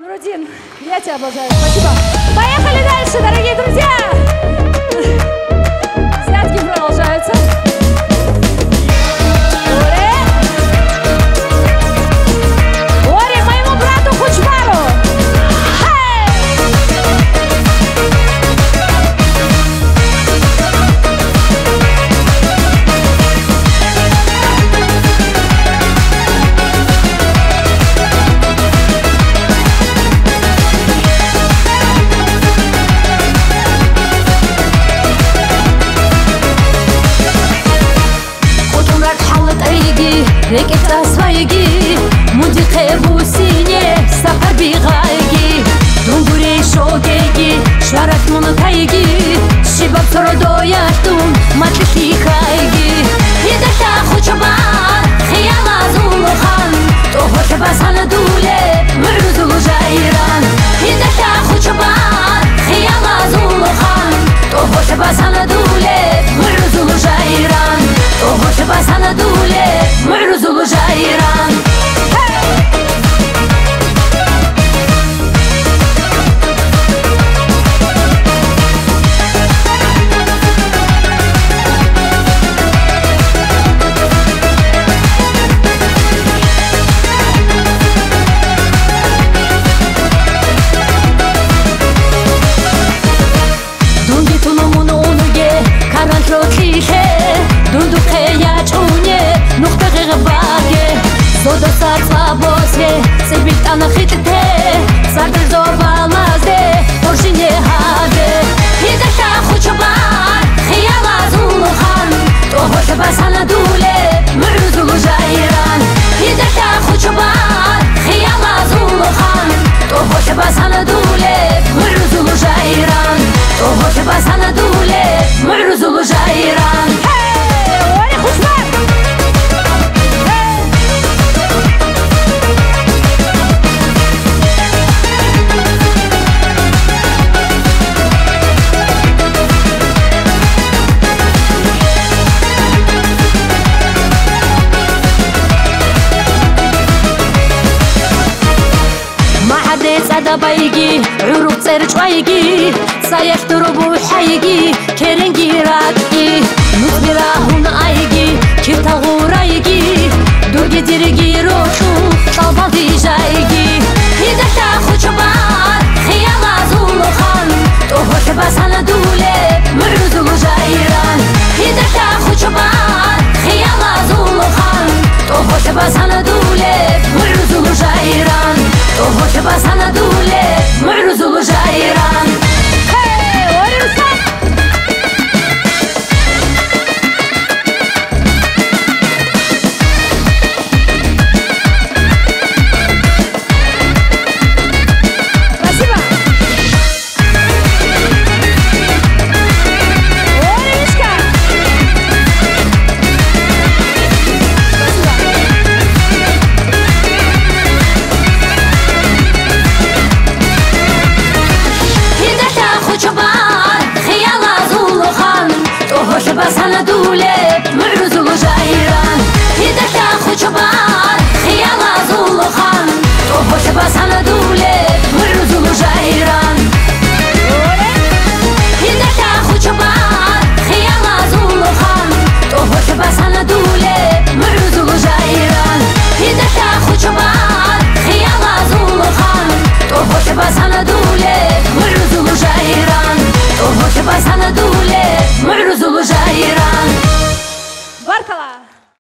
Нурудин, я тебя обожаю. Спасибо. Поехали дальше, дорогие друзья. Взятки продолжаются. Оре моему брату Кучмару. ركبت أسواقي مودي خيبوسيني سفر بغايقي دونغوري شوقي شوارك منطايقي شباب سردوياتون ماتلي خايقي إذا تاخو شبار خيال زولخان توهو شباسان دولي معرزو جايران إذا تاخو شبار خيال زولخان توهو شباسان دولي معرزو جايران توهو شباسان دولي معرزو جايران دونگی تو نمونه اونوگه کاران تروتیشه دوندو خیاچ اونه نقطه غباگه زود سر صابوسه سبیت آن خیته سردر زوبالازه پرشینه هاده هیده شاخو چبار خیال ازولو خان تو هوش بسان دوله معرزو جایران هیده شاخو چبار خیال ازولو خان تو هوش بسان دوله معرزو جایران تو هوش بسان دوله معرزو جایران بايجي عروق ترجعيجي سيحتربوا حيجي كرنجي راكي نصبراهن ايجي كيف تغوريجي درجي درجي روحو طلبي جايجي إذا تاخو شبار خيال زولو خان توهو شباسان دولي معرزو جايران إذا تاخو شبار خيال زولو خان توهو شباسان دولي معرزو جايران توهو شباسان دولي معرزو جايران بسان دوله معرزو جايران إذا تاخو شباب